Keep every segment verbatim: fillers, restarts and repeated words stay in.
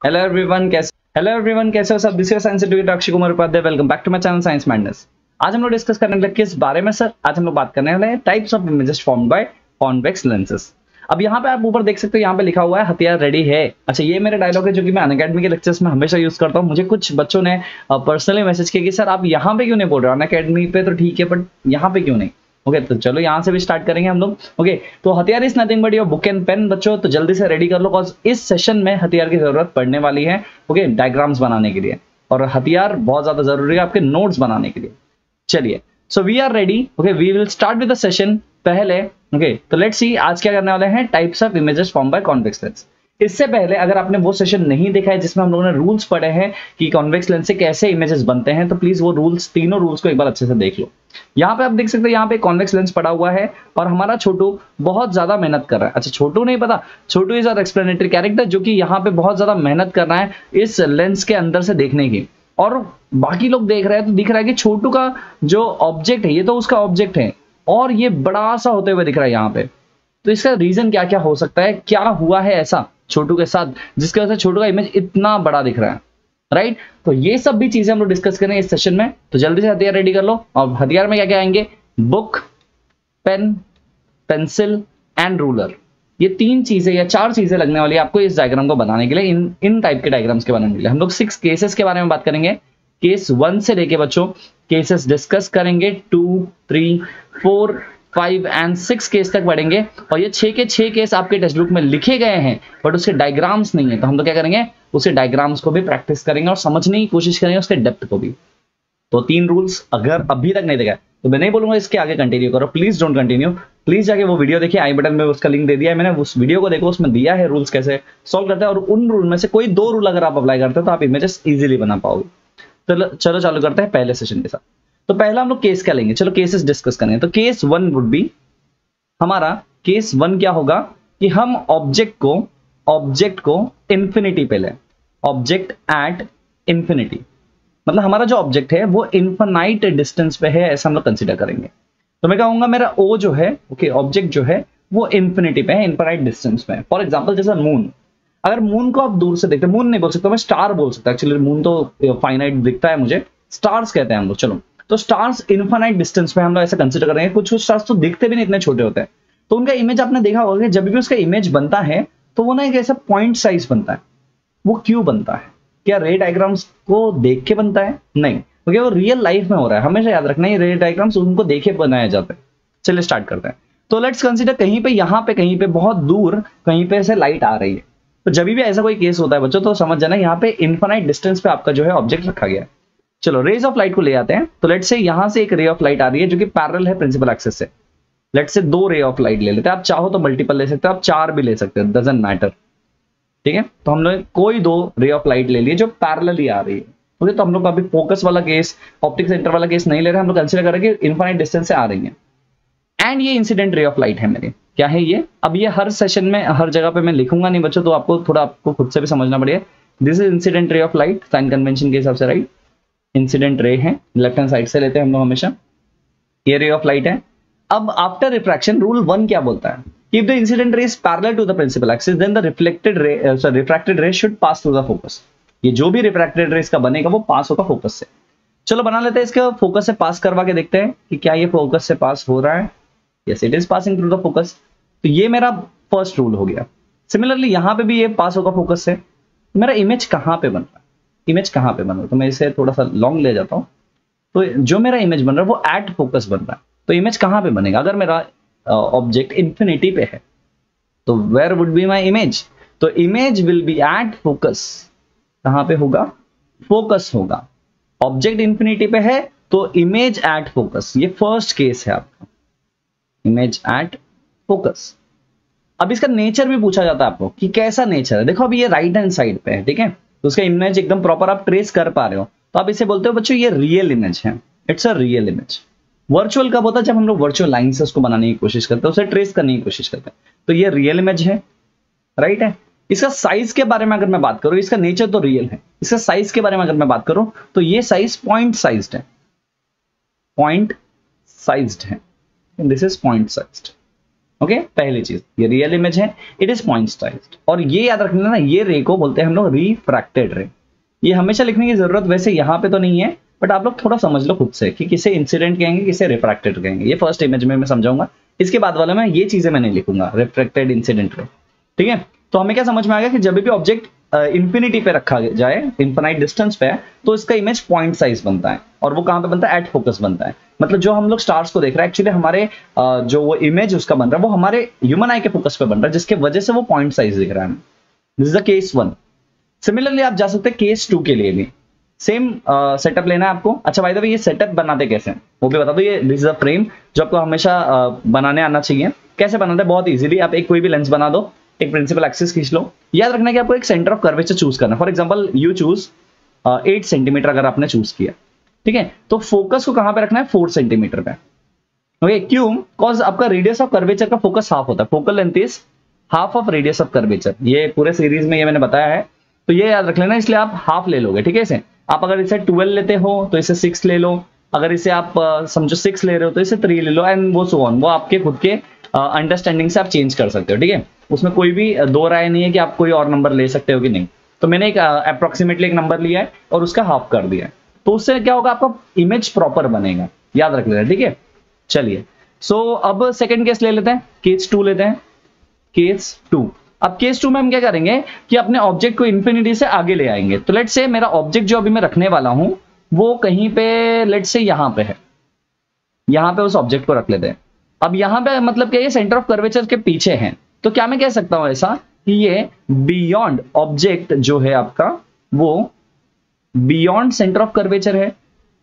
Hello everyone कैसे hello everyone कैसे हो सब। This is science educator Akshay Kumar Upadhyay. Welcome back to my channel science madness. आज हम लोग डिस्कस करने लगे किस बारे में सर। आज हम लोग बात करने वाले हैं types of images formed by convex lenses. अब यहाँ पे आप ऊपर देख सकते हो, यहाँ पे लिखा हुआ है हथियार रेडी है। अच्छा, ये मेरा डायलॉग है जो कि मैं अनअकैडमी के लेक्चर्स में हमेशा यूज करता हूँ। मुझे कुछ बच्चों ने पर्सनली मैसेज किया कि सर आप यहाँ पे क्यों नहीं बोल रहे हो, अनअकैडमी पे तो ठीक है बट यहाँ पे क्यों नहीं। ओके okay, तो चलो यहाँ से भी स्टार्ट करेंगे हम लोग। ओके okay, तो हथियार is nothing but your book and pen बच्चों, तो जल्दी से रेडी कर लो बिकॉज इस सेशन में हथियार की जरूरत पड़ने वाली है। ओके okay, डायग्राम्स बनाने के लिए, और हथियार बहुत ज्यादा जरूरी है आपके नोट्स बनाने के लिए। चलिए, so we are ready. Okay, we will start with the session पहले। ओके okay, तो लेट्स सी आज क्या करने वाले हैं, types of images form by convex lens. इससे पहले अगर आपने वो सेशन नहीं देखा है जिसमें हम लोगों ने रूल्स पढ़े हैं कि कॉन्वेक्स लेंस से कैसे इमेजेस बनते हैं, तो प्लीज वो रूल्स, तीनों रूल्स को एक बार अच्छे से देख लो। यहाँ पे आप देख सकते हैं, यहाँ पे कॉन्वेक्स लेंस पड़ा हुआ है और हमारा छोटू बहुत ज्यादा मेहनत कर रहा है। अच्छा, छोटू नहीं पता, Chhotu is our explanatory character जो कि यहाँ पे बहुत ज्यादा मेहनत कर रहा है इस लेंस के अंदर से देखने की। और बाकी लोग देख रहे हैं तो दिख रहा है कि छोटू का जो ऑब्जेक्ट है ये तो उसका ऑब्जेक्ट है और ये बड़ा सा होते हुए दिख रहा है यहाँ पे। तो इसका रीजन क्या क्या हो सकता है, क्या हुआ है ऐसा छोटू के साथ जिसकी वजह से छोटू का इमेज इतना बड़ा दिख रहा है, राइट। तो ये सब भी चीजें हम लोग डिस्कस करेंगे इस सेशन में। तो जल्दी से हथियार रेडी कर लो। और हथियार में क्या क्या आएंगे, book, pen, pencil and ruler. ये तीन चीजें या चार चीजें लगने वाली है आपको इस डायग्राम को बनाने के लिए। इन इन टाइप के डायग्राम्स के बनाने के लिए हम लोग सिक्स केसेस के बारे में बात करेंगे। केस वन से लेके बच्चों केसेस डिस्कस करेंगे, two three four five and six case तक पढ़ेंगे। और ये छह के छह केस आपके टेक्स्ट बुक में लिखे गए हैं बट उसके डायग्राम्स नहीं है, तो हम लोग क्या करेंगे, उसके डायग्राम्स को भी प्रैक्टिस करेंगे और समझने की कोशिश करेंगे उसके डेप्थ को भी। तो तीन रूल्स अगर अभी तक नहीं देखा तो मैं नहीं बोलूंगा इसके आगे कंटिन्यू करो, प्लीज डोंट कंटिन्यू। प्लीज जाके वो वीडियो देखिए, आई बटन में उसका लिंक दे दिया है मैंने, उस वीडियो को देखो, उसमें दिया है रूल्स कैसे सॉल्व करते हैं। और उन रूल में से कोई दो रूल अगर आप अप्लाई करते हो तो आप इमेजेस इजीली बना पाओगे। चलो चलो चालू करते हैं पहले सेशन के साथ। तो पहला हम लोग केस क्या लेंगे, चलो केसेस डिस्कस करेंगे। तो केस वन वुड बी, हमारा केस वन क्या होगा कि हम ऑब्जेक्ट को ऑब्जेक्ट को इंफिनिटी पे लें, ऑब्जेक्ट एट इंफिनिटी। मतलब हमारा जो ऑब्जेक्ट है वो इनफाइनाइट डिस्टेंस पे है, ऐसा हम लोग कंसीडर करेंगे। तो मैं कहूंगा मेरा ओ जो है, ओके ऑब्जेक्ट जो है वो इंफिनिटी पे है, इनफाइनाइट डिस्टेंस पे है। फॉर एग्जांपल जैसा मून, अगर मून को आप दूर से देखते हैं, मून नहीं बोल सकता मैं, स्टार बोल सकता है। एक्चुअली मून तो फाइनाइट दिखता है मुझे, स्टार्स कहते हैं हम लोग। चलो, तो स्टार्स इनफाइनाइट डिस्टेंस पे हम लोग ऐसा कंसीडर करेंगे। कुछ कुछ स्टार्स तो दिखते भी नहीं, इतने छोटे होते हैं। तो उनका इमेज आपने देखा होगा कि जब भी उसका इमेज बनता है तो वो ना एक ऐसा पॉइंट साइज बनता है। वो क्यों बनता है, क्या रे डायग्राम्स को देख के बनता है? नहीं, क्योंकि वो रियल लाइफ में हो रहा है। हमेशा याद रखना ये रे डायग्राम्स उनको देखे बनाए जाते हैं। चलिए स्टार्ट करते हैं। तो लेट्स कंसीडर कहीं पे, यहाँ पे, कहीं पे बहुत दूर कहीं पे ऐसे लाइट आ रही है। तो जब भी ऐसा कोई केस होता है बच्चों तो समझ जाना यहाँ पे इनफाइनाइट डिस्टेंस पे आपका जो है ऑब्जेक्ट रखा गया है। चलो रेज ऑफ लाइट को ले आते हैं। तो लेट्स से यहाँ से एक रे ऑफ लाइट आ रही है जो कि पैरेलल है प्रिंसिपल एक्सिस से। लेट्स से दो रे ऑफ लाइट ले लेते हैं, आप चाहो तो मल्टीपल ले सकते हो, आप चार भी ले सकते हो, डजंट मैटर, ठीक है। तो हम लोग कोई दो रे ऑफ लाइट ले लिए जो पैरेलल ही आ रही है। ओके, तो हम लोग अभी फोकस वाला केस, ऑप्टिक सेंटर वाला केस नहीं ले रहे, हम लोग कंसीडर करें कि इनफाइनाइट डिस्टेंस से आ रही है। एंड ये इंसिडेंट रे ऑफ लाइट है मेरे, क्या है ये। अब ये हर सेशन में हर जगह पे मैं लिखूंगा नहीं बच्चों, तो आपको थोड़ा आपको खुद से भी समझना पड़ेगा। This is incident ray of light, sign convention के हिसाब से, राइट। इंसिडेंट रे है, लेफ्ट हैंड साइड से लेते हैं हम लोग हमेशा। ये रे ऑफ लाइट है। अब आफ्टर रिफ्रैक्शन रूल वन क्या बोलता है, if the incident ray is parallel to the principal axis then the reflected ray sorry refracted ray should pass through the focus. ये जो भी रिफ्रैक्टेड रे इसका बनेगा वो पास होगा फोकस से। चलो बना लेते हैं इसका फोकस से पास करवा के देखते हैं कि क्या ये फोकस से पास हो रहा है। Yes, it is passing through the focus. तो ये मेरा फर्स्ट रूल हो गया। सिमिलरली यहां पे भी ये पास होगा फोकस से। मेरा इमेज कहां पे बन रहा है, इमेज कहां पे बन रहा है, तो मैं इसे थोड़ा सा लॉन्ग ले जाता हूं। तो जो मेरा इमेज बन रहा है वो एट फोकस बन रहा है। तो इमेज कहां पे बनेगा, अगर मेरा ऑब्जेक्ट uh, इंफिनिटी पे है तो where would be my image, तो image will be at focus. कहां पे होगा, फोकस होगा। ऑब्जेक्ट इंफिनिटी पे है तो इमेज एट फोकस, ये फर्स्ट केस है आपका, इमेज एट फोकस। अब इसका नेचर भी पूछा जाता है आपको कि कैसा नेचर है। देखो अभी ये राइट हैंड साइड पे है, ठीक है, तो उसका इमेज एकदम प्रॉपर आप ट्रेस कर पा रहे हो, तो आप इसे बोलते हो बच्चों ये रियल इमेज है, it's a real image. Virtual कब होता है, जब हम लोग वर्चुअल लाइन से उसको बनाने की कोशिश करते हैं, उसे ट्रेस करने की कोशिश करते हैं, तो ये रियल इमेज है, राइट है। इसका साइज के बारे में अगर मैं बात करूं, इसका नेचर तो रियल है, इसका साइज के बारे में अगर मैं बात करूं तो ये साइज पॉइंट साइज्ड है, पॉइंट साइज्ड है, this is point sized. Okay okay? पहली चीज ये रियल इमेज है, इट इज पॉइंट साइज्ड, और ये याद रखना ना, ये रे को बोलते हैं हम लोग रिफ्रैक्टेड रे। ये हमेशा लिखने की जरूरत वैसे यहाँ पे तो नहीं है, बट आप लोग थोड़ा समझ लो खुद से कि किसे इंसिडेंट कहेंगे, किसे रिफ्रैक्टेड कहेंगे। ये फर्स्ट इमेज में मैं समझाऊंगा, इसके बाद वाले में ये चीजें मैं नहीं लिखूंगा, रिफ्रैक्टेड इंसिडेंट रे। ठीक है, तो हमें क्या समझ में आ गया कि जब भी ऑब्जेक्ट इंफिनिटी पे रखा जाए, इंफिनाइट डिस्टेंस पे, तो इसका इमेज पॉइंट साइज बनता है, और वो कहां पे बनता है, एट फोकस बनता है। मतलब जो हम लोग स्टार्स को देख रहे हैं, एक्चुअली हमारे uh, जो वो इमेज उसका बन रहा है वो हमारे ह्यूमन आई के फोकस पे बन रहा है, जिसके वजह से वो पॉइंट साइज दिख रहा है। This is the case one. Similarly आप जा सकते हैं केस टू के लिए भी, सेम सेटअप uh, लेना है आपको। अच्छा भाई साहब, ये सेटअप बनाते कैसे हैं वो भी बता दो। ये दिस इज अ फ्रेम जो आपको हमेशा uh, बनाने आना चाहिए। कैसे बनाते हैं, बहुत इजीली। आप एक कोई भी लेंस बना दो, एक प्रिंसिपल एक्सिस खींच लो। याद रखना कि आपको एक सेंटर ऑफ कर्वेचर चूज करना है। For example you choose at centimetre अगर आपने चूज किया, ठीक है, तो फोकस को कहां पे रखना है, फोर सेंटीमीटर पे। ओके, क्यों? कॉज आपका रेडियस ऑफ कर्वेचर का फोकस हाफ होता है, focal length is half of radius of curvature. ये पूरे सीरीज में ये मैंने बताया है, तो ये याद रख लेना, इसलिए आप हाफ ले लोगे। ठीक है, इसे आप अगर इसे ट्वेल्व लेते हो तो इसे सिक्स ले लो, अगर इसे आप uh, समझो सिक्स ले रहे हो तो इसे थ्री ले लो, एंड वो सो ऑन। वो आपके खुद के अंडरस्टैंडिंग uh, से आप चेंज कर सकते हो। ठीक है, उसमें कोई भी दो राय नहीं है कि आप कोई और नंबर ले सकते हो कि नहीं। तो मैंने एक अप्रोक्सीमेटली uh, एक नंबर लिया है और उसका हाफ कर दिया है, तो उससे क्या होगा, आपका इमेज प्रॉपर बनेगा। याद रख लेना, ठीक है। चलिए, सो so, अब सेकंड केस ले लेते हैं, केस टू लेते हैं। केस टू, अब केस टू में हम क्या करेंगे कि अपने ऑब्जेक्ट को इंफिनिटी से आगे ले आएंगे। तो लेट्स से मेरा ऑब्जेक्ट जो अभी मैं रखने वाला हूं वो कहीं पे लेट्स से यहां पे है, यहां पे उस ऑब्जेक्ट को रख लेते हैं। अब यहां पे मतलब क्या, ये सेंटर ऑफ कर्वेचर के पीछे है, तो क्या मैं कह सकता हूं ऐसा कि ये बियॉन्ड ऑब्जेक्ट जो है आपका, वो बियॉन्ड सेंटर ऑफ कर्वेचर है,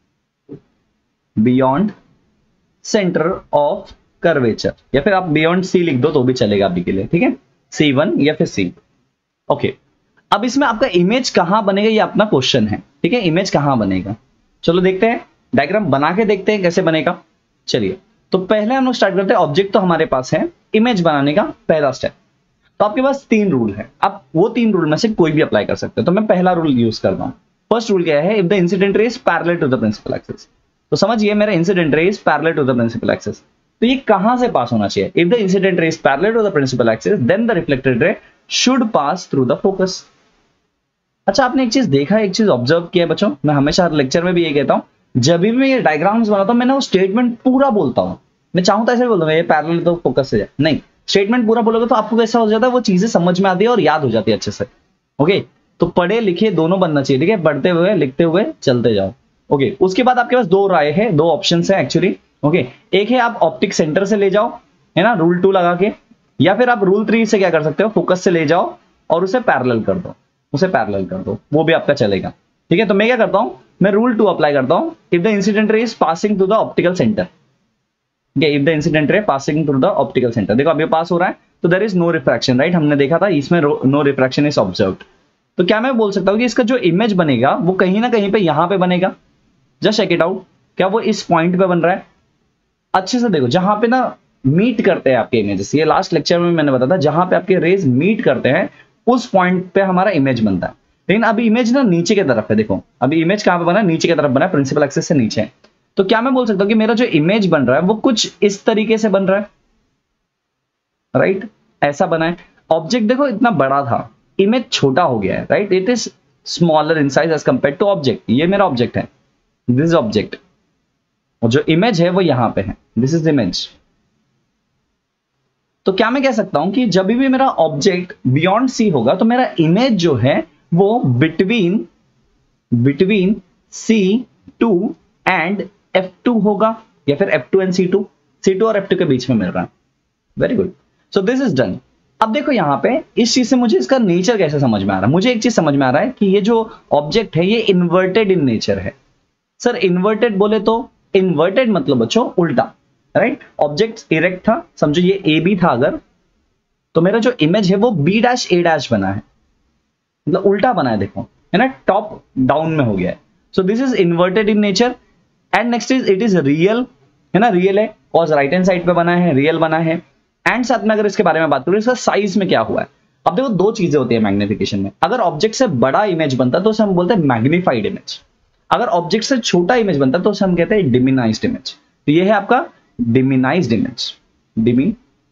बियॉन्ड सेंटर ऑफ कर्वेचर, या फिर आप बियॉन्ड सी लिख दो तो भी चलेगा अभी के लिए। ठीक है, सी वन या फिर सी। ओके, अब इसमें आपका इमेज कहां बनेगा, ये अपना क्वेश्चन है। ठीक है, इमेज कहां बनेगा, चलो देखते हैं, डायग्राम बना के देखते हैं कैसे बनेगा। चलिए, तो पहले हम लोग स्टार्ट करते हैं। ऑब्जेक्ट तो हमारे पास है, इमेज बनाने का पहला स्टेप। तो आपके पास तीन रूल है, आप वो तीन रूल में से कोई भी अप्लाई कर सकते हो। तो मैं पहला रूल यूज करता हूं। फर्स्ट रूल क्या है, if the incident ray is parallel to the principal axis. तो समझिए मेरा incident ray is parallel to the principal axis, तो ये कहां से पास होना चाहिए, if the incident ray is parallel to the principal axis then the reflected ray should pass through the focus. अच्छा, आपने एक चीज देखा है, एक चीज ऑब्जर्व किया बच्चों, मैं हमेशा हर लेक्चर में भी ये कहता हूं, जब भी मैं ये डायग्राम्स बनाता हूं मैंने वो स्टेटमेंट पूरा बोलता हूं। मैं चाहूं तो ऐसे बोल दूंगा ये पैरेलल तो फोकस से जाए, नहीं, स्टेटमेंट पूरा बोलोगे तो आपको कैसा हो जाता है, वो चीजें समझ में आती है और याद हो जाती है अच्छे से। ओके, तो पढ़े लिखे दोनों बनना चाहिए। ठीक है, पढ़ते हुए लिखते हुए चलते जाओ। ओके, उसके बाद आपके पास दो राय है, दो ऑप्शन है एक्चुअली। ओके, एक है आप ऑप्टिक सेंटर से ले जाओ, है ना, रूल टू लगा के, या फिर आप रूल थ्री से क्या कर सकते हो, फोकस से ले जाओ और उसे पैरेलल कर दो, उसे पैरेलल कर दो, वो भी आपका चलेगा। ठीक है, तो मैं क्या करता हूं, मैं रूल टू अप्लाई करता हूं, if the incident ray is passing through the optical centre. If the incident ray passing through the optical centre, देखो अभी पास हो रहा है तो there is no refraction, right, हमने देखा था इसमें नो रिफ्रैक्शन इज ऑब्जर्व्ड। तो क्या मैं बोल सकता हूं कि इसका जो इमेज बनेगा वो कहीं ना कहीं पे यहां पे बनेगा। जस्ट चेक इट आउट, क्या वो इस पॉइंट पे बन रहा है, अच्छे से देखो, जहां पे ना मीट करते हैं आपके इमेजेस, ये लास्ट लेक्चर में मैंने बताया था, जहां पे आपके रेज मीट करते हैं उस पॉइंट पे हमारा इमेज बनता है। लेकिन अभी इमेज ना नीचे की तरफ है, देखो अभी इमेज कहां पे बना है, नीचे की तरफ बना है, प्रिंसिपल एक्सिस से नीचे है। तो क्या मैं बोल सकता हूं कि मेरा जो इमेज बन रहा है वो कुछ इस तरीके से बन रहा है, राइट, ऐसा बना है। ऑब्जेक्ट देखो इतना बड़ा था, इमेज छोटा हो गया है, right, it is smaller in size as compare to object. ये मेरा ऑब्जेक्ट है, दिस इज ऑब्जेक्ट, और जो इमेज है वो यहां पे है, दिस इज इमेज। तो क्या मैं कह सकता हूं कि जब भी मेरा ऑब्जेक्ट बियॉन्ड सी होगा तो मेरा इमेज जो है वो between between C two and F two होगा, या फिर F two and C two, C two और एफ टू के बीच में मिल रहा है। Very good, so this is done. अब देखो यहां पे इस चीज से मुझे इसका नेचर कैसे समझ में आ रहा है, मुझे एक चीज समझ में आ रहा है कि ये जो ऑब्जेक्ट है ये इन्वर्टेड इन नेचर है। सर इन्वर्टेड बोले तो, इन्वर्टेड मतलब बच्चों उल्टा, राइट, ऑब्जेक्ट इरेक्ट था, समझो ये ए बी था अगर, तो मेरा जो इमेज है वो बी डैश ए डैश बना है, मतलब उल्टा बना है, देखो है ना, टॉप डाउन में हो गया है। So this is inverted in nature. And next is it is real, है ना, रियल है, कॉज राइट हैंड साइड पे बना है, रियल बना है। एंड साथ में अगर इसके बारे में बात करूं, इसका साइज में क्या हुआ है, अब देखो दो चीजें होती है मैग्निफिकेशन में। अगर ऑब्जेक्ट से बड़ा इमेज बनता है तो उसे हम बोलते हैं मैग्नीफाइड इमेज, अगर ऑब्जेक्ट से छोटा इमेज बनता है तो उसे हम कहते हैं डिमिनाइज्ड इमेज। तो ये है आपका डिमिनाइज्ड इमेज, डिमी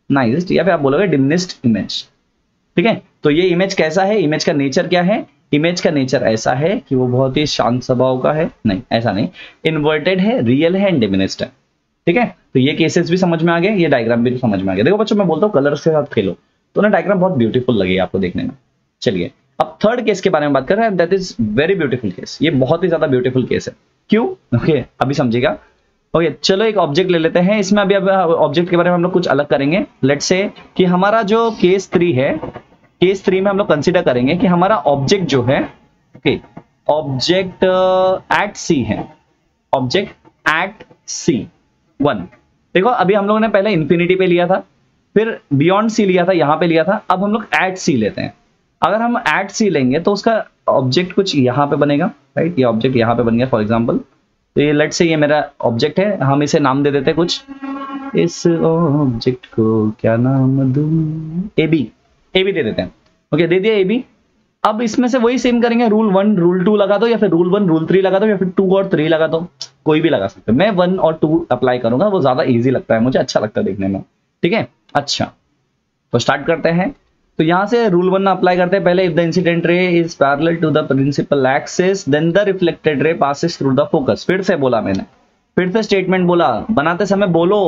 नाइसेस्ट या फिर आप बोलोगे डिमिनिश्ड इमेज। ठीक है, तो ये इमेज कैसा है, इमेज का नेचर क्या है, इमेज का नेचर ऐसा है कि वो बहुत ही शांत स्वभाव का है, नहीं ऐसा नहीं, इन्वर्टेड है, रियल है एंड डिमिनिश्ड है। ठीक है, तो ये केसेस भी समझ में आ गए, ये डायग्राम भी समझ में आ गया। देखो बच्चों मैं बोलता हूँ कलर्स के साथ खेलो तो ना डायग्राम बहुत ब्यूटीफुल लगेगा आपको देखने में। चलिए अब थर्ड केस के बारे में बात कर रहे हैं, that is very beautiful case, ये बहुत ही ज्यादा ब्यूटीफुल केस है। क्यों? ओके अभी समझिएगा। ओके चलो एक ऑब्जेक्ट ले लेते हैं, इसमें अभी अब ऑब्जेक्ट के बारे में हम लोग कुछ अलग करेंगे। लेट्स से कि हमारा जो केस थ्री है, केस थ्री में हम लोग कंसीडर करेंगे कि हमारा ऑब्जेक्ट जो है, ओके ऑब्जेक्ट एट सी है, ऑब्जेक्ट एट सी वन। देखो अभी हम लोगों ने पहले इंफिनिटी पे लिया था, फिर बियॉन्ड सी लिया था, यहां पे लिया था, अब हम लोग एट सी लेते हैं। अगर हम एट सी लेंगे तो उसका ऑब्जेक्ट कुछ यहां पे बनेगा, राइट, ये ऑब्जेक्ट यहां पे बन गया फॉर एग्जांपल। तो ये लेट्स से ये मेरा ऑब्जेक्ट है, हम इसे नाम दे देते हैं कुछ, इस ऑब्जेक्ट को क्या नाम दूं, ए बी, ए बी दे देते हैं। ओके दे दिया ए बी। अब इसमें से वही सेम करेंगे, रूल वन रूल टू लगा दो, या फिर रूल वन रूल थ्री लगा दो, या फिर टू और थ्री लगा दो, कोई भी लगा सकते हो। मैं वन और टू अप्लाई करूंगा, वो ज्यादा इजी लगता है मुझे, अच्छा लगता है देखने में। ठीक है, अच्छा तो स्टार्ट करते हैं। तो यहां से रूल वन अप्लाई करते हैं पहले, if the incident ray is parallel to the principal axis then the reflected ray passes through the focus. फिर से बोला मैंने, फिर से स्टेटमेंट बोला, बनाते समय बोलो।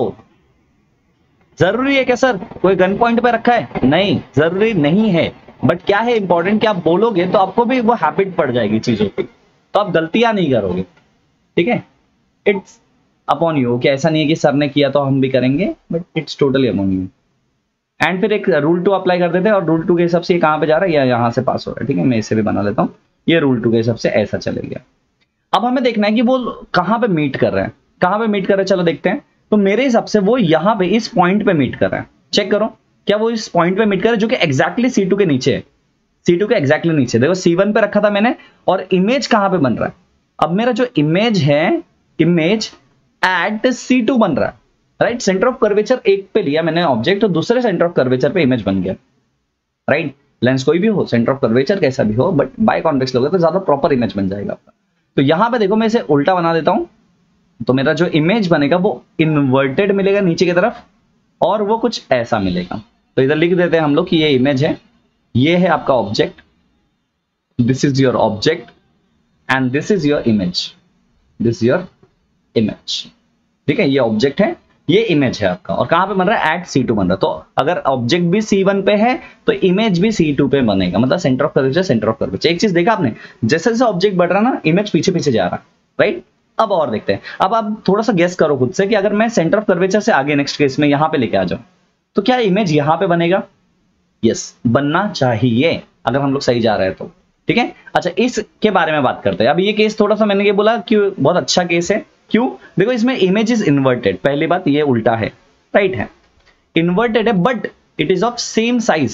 जरूरी है क्या सर, कोई गन पॉइंट पे रखा है? नहीं जरूरी नहीं है, बट क्या है इंपॉर्टेंट कि आप बोलोगे तो आपको भी वो हैबिट पड़ जाएगी चीजों की, तो आप गलतियां नहीं करोगे। ठीक है, इट्स अपॉन यू, कि ऐसा नहीं है कि सर ने किया तो हम भी करेंगे, but it's totally upon you. And फिर एक रूल टू अप्लाई कर देते हैं, और रूल टू के हिसाब से ये कहां पे जा रहा है, या यहां से पास हो रहा है। ठीक है, मैं इसे भी बना लेता हूं, ये रूल टू के हिसाब से ऐसा चले गया। अब हमें देखना है कि वो कहां पे मीट कर रहे हैं, कहां पे मीट कर रहे हैं, चलो देखते हैं। तो मेरे हिसाब से वो यहां पे इस पॉइंट पे मीट कर रहे हैं। चेक करो क्या वो इस पॉइंट पे मीट कर रहे हैं, जो कि एक्जैक्टली सी टू के नीचे है, सी टू के एक्जैक्टली नीचे। देखो सी वन पे रखा था मैंने, और इमेज कहां पे बन रहा है, अब मेरा जो इमेज है, इमेज एट सी टू बन रहा है, राइट। सेंटर ऑफ कर्वेचर एक पे लिया मैंने ऑब्जेक्ट, तो दूसरे सेंटर ऑफ कर्वेचर पे इमेज बन गया, राइट। लेंस कोई भी हो, सेंटर ऑफ कर्वेचर कैसा भी हो, बट बाय कॉन्वेक्स लोगे तो ज्यादा प्रॉपर इमेज बन जाएगा आपका। तो यहां पे देखो मैं इसे उल्टा बना देता हूं, तो मेरा जो इमेज बनेगा वो इन्वर्टेड मिलेगा नीचे की तरफ, और वो कुछ ऐसा मिलेगा। तो इधर लिख देते हैं हम लोग कि ये इमेज है, ये है आपका object, this is your object and this is your image, this your image. ठीक है, ये ऑब्जेक्ट है, ये इमेज है आपका, और कहां पे बन रहा है, एट सी टू बन रहा है। तो अगर ऑब्जेक्ट भी सी वन पे है तो इमेज भी सी टू पे बनेगा, मतलब centre of curvature, centre of curvature. एक चीज देखा आपने, जैसे जैसे ऑब्जेक्ट बढ़ रहा ना, इमेज पीछे पीछे जा रहा है, राइट। अब और देखते हैं, अब आप थोड़ा सा गेस करो खुद से कि अगर मैं सेंटर ऑफ कर्वेचर से आगे नेक्स्ट केस में यहां पे लेके आ जाऊं, तो क्या इमेज यहां पे बनेगा? यस, बनना चाहिए अगर हम लोग सही जा रहे हैं तो। ठीक है, अच्छा इसके बारे में बात करते हैं। अब ये केस थोड़ा सा मैंने ये बोला कि बहुत अच्छा केस है, क्यों? देखो इसमें इमेज इज इन्वर्टेड, पहली बात ये उल्टा है, राइट है, इन्वर्टेड है, but it is of same size,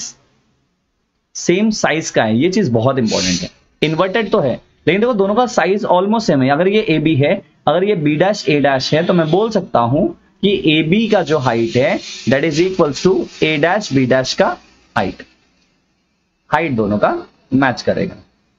same size का है, ये चीज बहुत इंपॉर्टेंट है। इन्वर्टेड तो है, लेकिन देखो दोनों का साइज ऑलमोस्ट सेम है। अगर ये ए बी है, अगर ये बी डैश ए डैश है, तो मैं बोल सकता हूं कि ए बी का जो हाइट है that is equals to A dash B dash का हाइट, हाइट दोनों का मैच करेगा।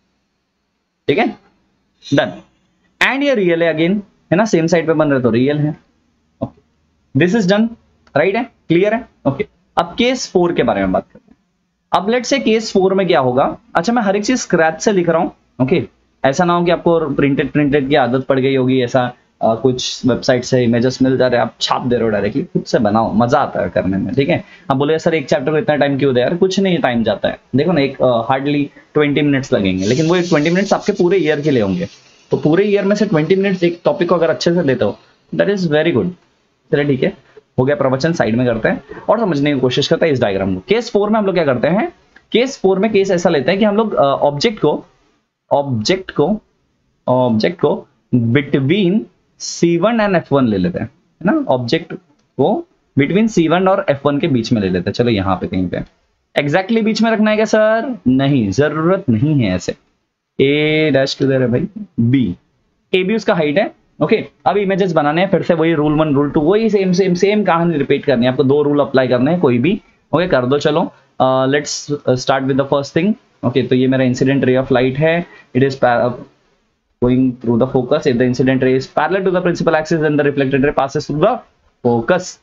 ठीक है, डन। एंड ये रियल है अगेन, है ना, सेम साइड पे बन रहे तो रियल है। Okay, this is done, right है, क्लियर है। ओके, अब केस फोर के बारे में बात करते हैं। अब लेट्स से केस फोर में क्या होगा। अच्छा मैं हर एक चीज स्क्रैच से लिख रहा हूं, ओके, ऐसा ना हो कि आपको प्रिंटेड प्रिंटेड की आदत पड़ गई होगी, ऐसा आ, कुछ वेबसाइट से इमेजेस मिल जा रहे हैं, आप छाप दे रहे हो डायरेक्टली, खुद से बनाओ, मजा आता है करने में। ठीक है, आप बोले सर एक चैप्टर को इतना टाइम क्यों दे यार, कुछ नहीं टाइम जाता है, देखो ना, एक हार्डली ट्वेंटी मिनट्स लगेंगे, लेकिन वो एक ट्वेंटी मिनट्स आपके पूरे ईयर के लिए होंगे। तो पूरे ईयर में से ट्वेंटी मिनट्स एक टॉपिक को अगर अच्छे से लेते हो, दैट इज वेरी गुड। चलिए ठीक है, हो गया प्रवचन, साइड में करते हैं और समझने की कोशिश करते हैं इस डायग्राम को। केस फोर में हम लोग क्या करते हैं, केस फोर में केस ऐसा लेते हैं कि हम लोग ऑब्जेक्ट को ऑब्जेक्ट को ऑब्जेक्ट को between C one and F one ले लेते हैं, है ना, ऑब्जेक्ट को बिटवीन सी वन और एफ वन के बीच में ले लेते हैं। चलो यहाँ पे कहीं पे एग्जैक्टली बीच में रखना है क्या सर? नहीं, जरूरत नहीं है ऐसे। ए डैश किधर है भाई? बी, ए बी उसका हाइट है। ओके, अब इमेजेस बनाने हैं, फिर से वही रूल वन रूल टू, वही सेम सेम सेम कहानी रिपीट करनी है आपको। दो रूल अप्लाई करने हैं, कोई भी। ओके, कर दो। चलो let's start with the first thing. Okay, तो ये मेरा इंसिडेंट रे ऑफ लाइट है, it is going through the focus if the incident ray is parallel to the principal axis then the reflected ray passes through the focus.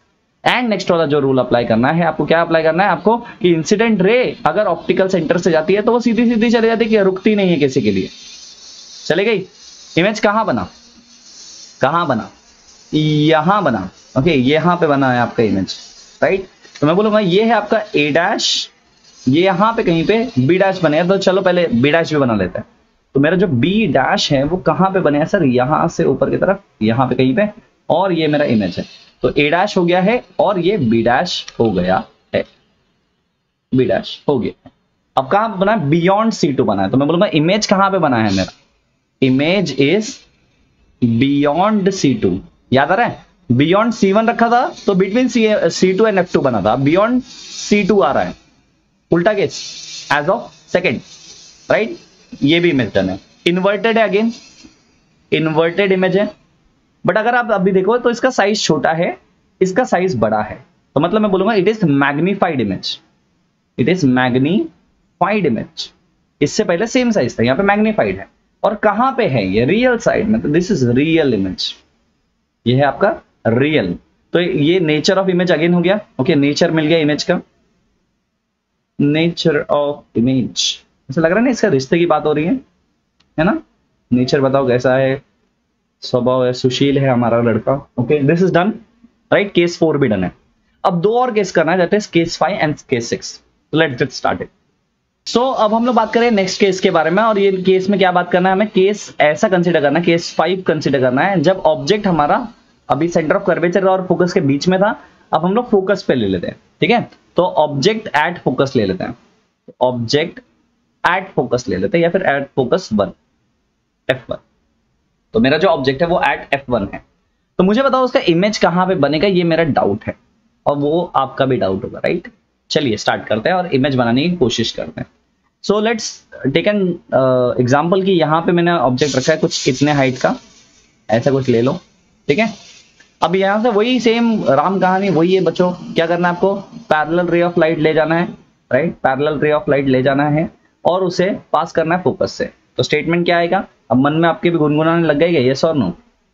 And next वाला जो rule apply करना है आपको, क्या apply करना है आपको कि इंसिडेंट रे अगर ऑप्टिकल सेंटर से जाती है तो वो सीधी सीधी चली जाती है, कि रुकती नहीं है किसी के लिए, चले गई। इमेज कहां बना, कहां बना, यहां बना, ओके okay, यहां पे बना है आपका इमेज, राइट। तो मैं बोलूंगा ये है आपका ए डैश, ये यहां पे कहीं पे बी डैश बने, तो चलो पहले बी डैश भी बना लेते हैं। तो मेरा जो बी डैश है वो कहां पे बने हैं सर, यहां से ऊपर की तरफ, यहां पे कहीं पे, और ये मेरा इमेज है। तो ए डैश हो गया है और ये बी डैश हो गया है, बी डैश हो गया। अब कहां बना है, बियॉन्ड सी टू बना है। तो मैं बोलूंगा इमेज कहां पे बना है मेरा, image is beyond C two. याद आ रहा है, बियॉन्ड सी वन रखा था तो between C two and F two बना था, बियॉन्ड सी टू आ रहा है, उल्टा case as of second, right. ये भी इमेज डन है, इन्वर्टेड है, अगेन इन्वर्टेड इमेज है, बट अगर आप अभी देखो तो इसका साइज छोटा है, इसका साइज बड़ा है, तो मतलब मैं बोलूंगा it is magnified image, it is magnified image. इससे पहले सेम साइज था, यहाँ पे मैग्नीफाइड है, और कहां पे है ये, रियल साइड में, तो दिस इज रियल इमेज, ये है आपका रियल। तो ये नेचर ऑफ इमेज अगेन हो गया, ओके नेचर मिल गया इमेज का, नेचर ऑफ इमेज। ऐसा लग रहा है ना इसका रिश्ते की बात हो रही है, है ना। नेचर बताओ कैसा है, स्वभाव है, सुशील है हमारा लड़का, okay this is done, right. Case four भी डन है। अब दो और केस करना है, that is case five and case six. Let's get started. So अब हम लोग बात करें नेक्स्ट केस के बारे में, और ये केस में क्या बात करना है हमें, केस ऐसा कंसीडर करना है, केस फाइव कंसीडर करना है, जब ऑब्जेक्ट हमारा अभी सेंटर ऑफ कर्वेचर और फोकस के बीच में था, अब हम लोग फोकस पे ले लेते हैं, ठीक है। तो ऑब्जेक्ट एट फोकस ले लेते हैं, ऑब्जेक्ट एट फोकस ले लेते हैं, या फिर at focus one, F one. तो मेरा जो ऑब्जेक्ट है वो एट एफ वन है, तो मुझे बताओ उसका इमेज कहां पे बनेगा, ये मेरा डाउट है, और वो आपका भी डाउट होगा, राइट। चलिए स्टार्ट करते हैं और इमेज बनाने की कोशिश करते हैं। So let's take an example कि यहाँ पे मैंने ऑब्जेक्ट रखा है कुछ इतने हाइट का, ऐसा कुछ ले लो, ठीक है। अब यहाँ से वही सेम राम कहानी वही है बच्चों, क्या करना है आपको, पैरेलल रे ऑफ लाइट ले जाना है, right, parallel ray of light ले जाना है और उसे पास करना है फोकस से। तो स्टेटमेंट क्या आएगा, अब मन में आपके भी गुनगुनाने लग गए, यस और नो,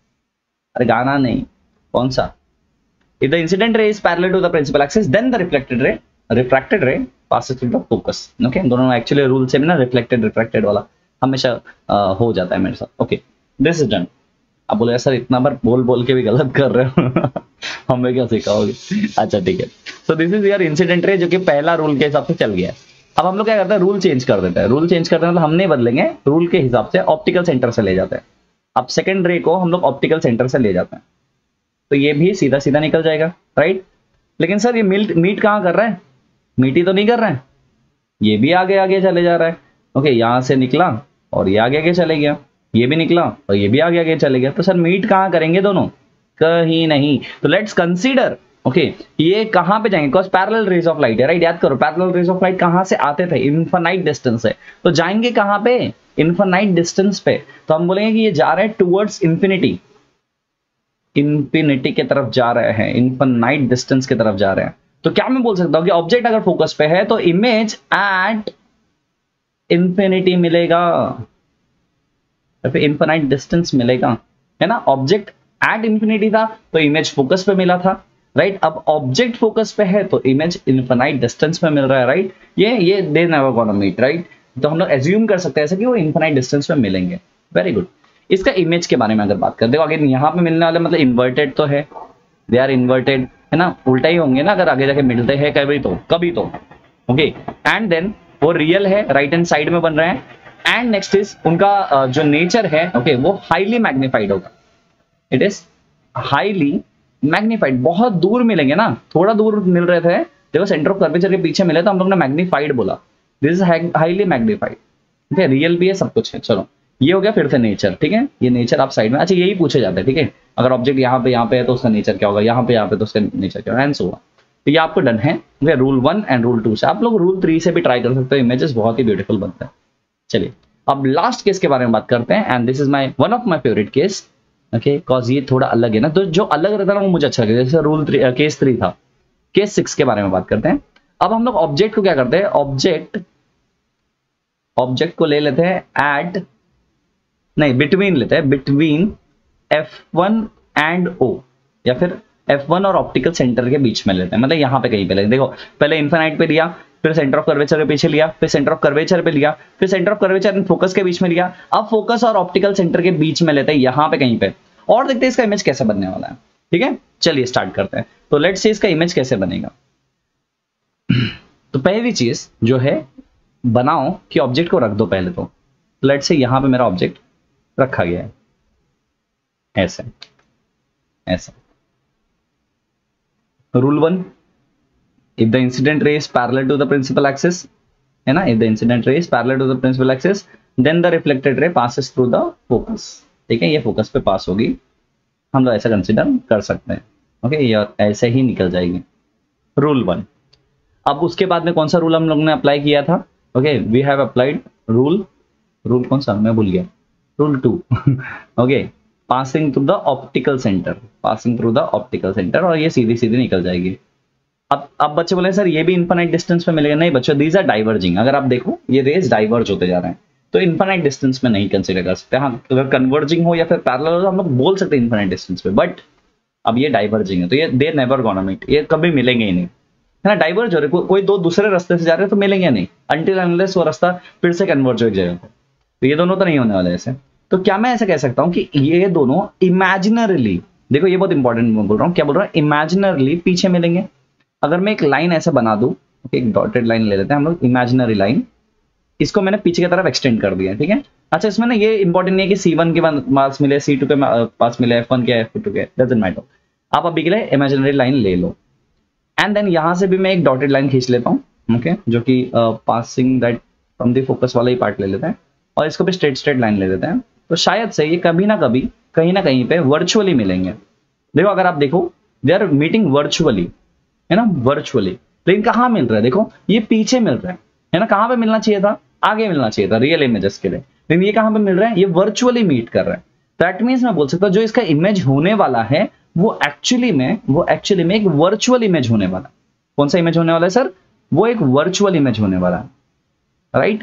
अरे गाना नहीं, कौन सा, if the incident ray is parallel to the principal axis then the reflected ray refracted ray passes through the focus, okay। दोनों एक्चुअली रूल से ना रिफ्लेक्टेड रिफ्रैक्टेड वाला हमेशा uh, हो जाता है मेरे साथ, ओके दिस इज डन। अब बोले सर इतना बार बोल बोल के भी गलत कर रहे हो हमें क्या सिखाओगे, अच्छा ठीक है। So this is your incident ray, जो कि पहला रूल के हिसाब से चल गया है। अब हम लोग क्या करते हैं, रूल चेंज कर देते हैं, रूल चेंज करते हैं मतलब हम नहीं बदलेंगे, रूल के हिसाब से ऑप्टिकल सेंटर से ले जाते हैं। अब सेकेंड रे को हम लोग ऑप्टिकल सेंटर से ले जाते हैं, तो ये भी सीधा सीधा निकल जाएगा, राइट। लेकिन सर ये मीट मीट कहाँ कर रहा है, मीट ही तो नहीं कर रहा है, ये भी आगे आगे चले जा रहा है, ओके यहां से निकला और ये आगे आगे चले गया, ये भी निकला और ये भी आगे आगे चले गया, तो सर मीट कहाँ करेंगे दोनों, कहीं नहीं। तो लेट्स कंसीडर, ओके ये कहाँ पे जाएंगे, because parallel rays of light है, राइट। याद करो पैरेलल रेज ऑफ लाइट कहाँ से आते थे, इनफाइनाइट डिस्टेंस से, तो जाएंगे कहाँ पे, इनफाइनाइट डिस्टेंस पे। तो हम बोलेंगे कि ये जा रहे हैं टुवर्ड्स इंफिनिटी, इंफिनिटी की तरफ जा रहे हैं, इनफाइनाइट डिस्टेंस की तरफ जा रहे हैं। तो क्या मैं बोल सकता हूं कि ऑब्जेक्ट अगर फोकस पे है तो इमेज एट इंफिनिटी मिलेगा, या फिर इनफाइनाइट डिस्टेंस मिलेगा, है ना। ऑब्जेक्ट एट इंफिनिटी था तो इमेज फोकस पे मिला था, राइट। अब ऑब्जेक्ट फोकस पे है तो इमेज इनफाइनाइट डिस्टेंस पे मिल रहा है, राइट। ये ये they never gonna meet, right. तो हम लोग एज्यूम कर सकते हैं ऐसे कि वो इनफाइनाइट डिस्टेंस पे मिलेंगे, वेरी गुड। इसका इमेज के बारे में अगर बात करते हो, अगर यहाँ पे मिलने वाले मतलब इन्वर्टेड तो है, दे आर इन्वर्टेड, है ना, उल्टा ही होंगे ना अगर आगे जाके मिलते हैं कभी तो कभी तो, ओके। एंड देन वो रियल है, राइट हैंड साइड में बन रहे हैं। एंड नेक्स्ट इज उनका जो नेचर है, ओके वो हाईली मैग्नीफाइड होगा, इट इज हाईली मैग्नीफाइड। बहुत दूर मिलेंगे ना, थोड़ा दूर मिल रहे थे, देखो सेंटर ऑफ कर्वेचर के पीछे मिले तो हम लोग ने मैग्नीफाइड बोला, दिस इज हाईली मैग्नीफाइड, ठीक है। रियल भी है, सब कुछ है। चलो ये हो गया फिर से नेचर, ठीक है। ये नेचर आप साइड में, अच्छा यही पूछे जाते हैं, ठीक है। अगर ऑब्जेक्ट यहाँ पे यहाँ पे है तो उसका नेचर क्या होगा, यहाँ पे यहाँ पे तो उसका नेचर क्या होगा, एंड सो ऑन। तो ये आपको डन है rule one and rule two से। आप लोग रूल थ्री से भी ट्राई कर सकते हो, इमेजेस बहुत ही ब्यूटीफुल बनते हैं। चलिए अब लास्ट केस के बारे में बात करते हैं, and this is my one of my favourite case, okay, because ये थोड़ा अलग है ना, तो जो अलग रहता है ना वो मुझे अच्छा लगता है। जैसे रूल थ्री केस थ्री था, केस सिक्स के बारे में बात करते हैं। अब हम लोग ऑब्जेक्ट को क्या करते हैं, ऑब्जेक्ट ऑब्जेक्ट को ले लेते हैं एट नहीं बिटवीन लेते हैं, between F one and O, या फिर एफ वन और ऑप्टिकल सेंटर के बीच में लेते हैं, मतलब यहाँ पे कहीं पे लेते हैं। देखो पहले इन्फिनाइट पे लिया, फिर सेंटर ऑफ कर्वेचर के पीछे लिया, फिर सेंटर ऑफ कर्वेचर पे लिया, फिर centre of curvature and focus के बीच में लिया। अब फोकस और ऑप्टिकल सेंटर के बीच में लेते हैं यहाँ पे कहीं पे, और देखते हैं इसका इमेज कैसे बनने वाला है। ठीक है, चलिए स्टार्ट करते हैं। तो लेट्स सी इसका इमेज कैसे बनेगा। तो पहली चीज जो है बनाओ कि ऑब्जेक्ट को रख दो पहले। तो लेट्स से यहां पे मेरा ऑब्जेक्ट रखा गया है ऐसे ऐसे। Rule one, if the incident ray is parallel to the principal axis, है ना, if the incident ray is parallel to the principal axis then the reflected ray passes through the focus. ठीक है, ये फोकस पे पास होगी, हम लोग ऐसा कंसिडर कर सकते हैं। ओके, ये ऐसे ही निकल जाएगी, रूल वन। अब उसके बाद में कौन सा रूल हम लोग ने अप्लाई किया था? Okay, we have applied rule, rule कौन सा मैं भूल गया, rule two. Okay, passing through the optical centre, passing through the optical centre, और ये सीधी सीधी निकल जाएगी। अब अब बच्चे बोले सर ये भी इनफाइनाइट डिस्टेंस पे मिलेगा। नहीं बच्चों, दीज आर डाइवर्जिंग। अगर आप देखो ये रेज डाइवर्ज होते जा रहे हैं, तो इनफाइनाइट डिस्टेंस में नहीं कंसीडर कर सकते। हाँ, अगर कन्वर्जिंग हो या फिर पैरेलल हो तो हम लोग बोल सकते हैं इनफाइनाइट डिस्टेंस पे, बट अब ये डाइवर्जिंग है तो ये दे नेवर गोना मीट, ये कभी मिलेंगे ही नहीं, है ना। डाइवर्ज हो रहे, को, कोई दो दूसरे रास्ते से जा रहे हैं तो मिलेंगे नहीं, अनटिल अनलेस वो रास्ता फिर से कन्वर्ज हो एक जगह पे। तो ये दोनों तो नहीं होने वाले ऐसे। तो क्या मैं ऐसा कह सकता हूँ कि ये दोनों इमेजिनरली, देखो ये बहुत इंपॉर्टेंट बोल रहा हूँ, क्या बोल रहा हूँ, इमेजिनरली पीछे मिलेंगे। अगर मैं एक लाइन ऐसे बना दूं, एक डॉटेड लाइन ले लेते हैं हम लोग, इमेजिनरी लाइन, इसको मैंने पीछे की तरफ एक्सटेंड कर दिया। ठीक है, अच्छा इसमें ना ये इंपॉर्टेंट नहीं है कि सी वन के पास मिले, सी टू के पास मिले, एफ वन के, एफ टू के, डजंट मैटर। आप अभी के लिए इमेजिनरी लाइन ले लो, एंड देन यहां से भी मैं एक डॉटेड लाइन खींच लेता हूँ। ओके, जो कि passing that from the focus वाला ही पार्ट ले लेते हैं, और इसको भी स्ट्रेट स्ट्रेट लाइन ले लेते हैं। तो शायद से ये कभी ना कभी कहीं ना कहीं पे वर्चुअली मिलेंगे। देखो अगर आप देखो, दे आर मीटिंग वर्चुअली, है ना, वर्चुअली। लेकिन कहाँ मिल रहा है? देखो ये पीछे मिल रहा है, है ना। कहाँ पे मिलना चाहिए था? आगे मिलना चाहिए था रियल इमेजेस के लिए, लेकिन ये कहाँ पे मिल रहा है? ये वर्चुअली मीट कर रहा है। दैट मीन्स मैं बोल सकता हूँ जो इसका इमेज होने वाला है वो एक्चुअली में वो एक्चुअली में एक वर्चुअल इमेज होने वाला है। कौन सा इमेज होने वाला है सर? वो एक वर्चुअल इमेज होने वाला है, राइट।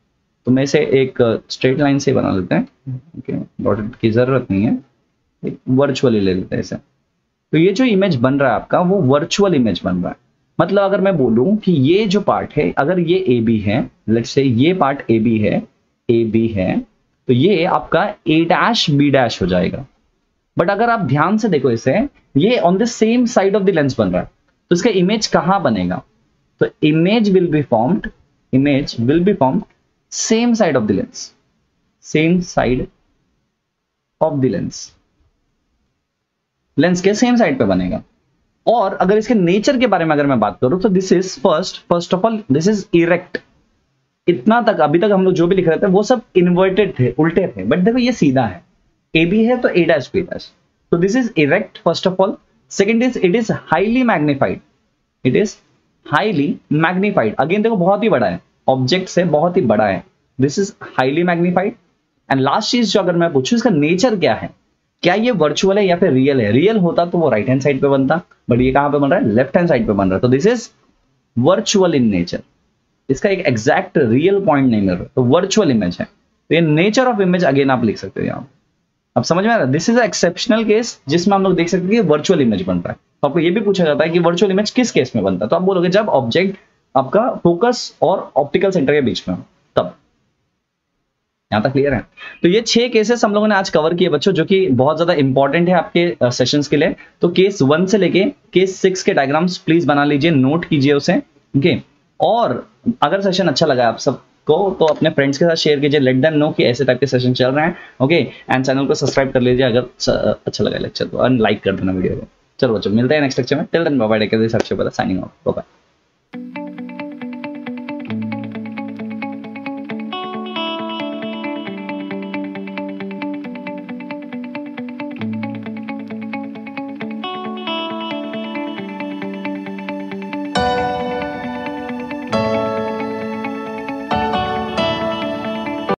तो मैं इसे एक स्ट्रेट लाइन से बना लेते हैं, ओके, डॉटेड की जरूरत नहीं है, एक वर्चुअली ले लेते हैं इसे। तो ये जो इमेज बन रहा है आपका वो वर्चुअल इमेज बन रहा है। मतलब अगर मैं बोलूं कि ये जो पार्ट है, अगर ये ए बी है, लेट्स से ये पार्ट ए बी है, ए बी है, तो ये आपका ए डैश बी डैश हो जाएगा। बट अगर आप ध्यान से देखो इसे, ये on the same side of the lens बन रहा है, तो इसका इमेज कहां बनेगा? तो image will be formed, image will be formed same side of the lens, same side of the lens, lens के सेम साइड पे बनेगा। और अगर इसके नेचर के बारे में अगर मैं बात करूं तो this is first first of all this is erect. इतना तक अभी तक हम लोग जो भी लिख रहे थे वो सब इन्वर्टेड थे, उल्टे थे, बट देखो ये सीधा है, ए बी है तो ए डैश बी डैश, तो this is erect first of all. Second is it is highly magnified, it is highly magnified. Again देखो बहुत ही बड़ा है, ऑब्जेक्ट से बहुत ही बड़ा है, this is highly magnified. And last चीज जो अगर मैं पूछूं इसका नेचर क्या है, क्या ये वर्चुअल है या फिर रियल है? रियल होता तो वो राइट हैंड साइड पे बनता, बट ये कहां पे बन रहा है? लेफ्ट हैंड साइड पे बन रहा है, तो this is virtual in nature. इसका एक एग्जैक्ट रियल पॉइंट नहीं मिल रहा, तो वर्चुअल इमेज है। तो ये नेचर ऑफ इमेज अगेन आप लिख सकते हो यहाँ। अब समझ में आ रहा है? दिस इज एक्सेप्शनल केस जिसमें हम लोग देख सकते हैं कि वर्चुअल इमेज बन रहा है। तो आपको ये भी पूछा जाता है कि वर्चुअल इमेज किस केस में बनता है, तो आप बोलोगे जब ऑब्जेक्ट आपका फोकस और ऑप्टिकल सेंटर के बीच में हो, तब। यहां तक क्लियर है? तो ये छह केसेस हम लोगों ने आज कवर किए बच्चों, जो कि बहुत ज्यादा इंपॉर्टेंट है आपके सेशंस के लिए। तो केस वन से लेके केस सिक्स के डायग्राम्स प्लीज बना लीजिए, नोट कीजिए उसे, ओके। और अगर सेशन अच्छा लगा आप सबको तो अपने फ्रेंड्स के साथ शेयर कीजिए, लेट देम नो कि ऐसे टाइप के सेशन चल रहे हैं, ओके। एंड चैनल को सब्सक्राइब कर लीजिए अगर अच्छा लगा लेक्चर तो, और लाइक कर देना वीडियो को। चलो बच्चों मिलते हैं नेक्स्ट लेक्चर में, till then bye bye, take care, signing off, bye bye.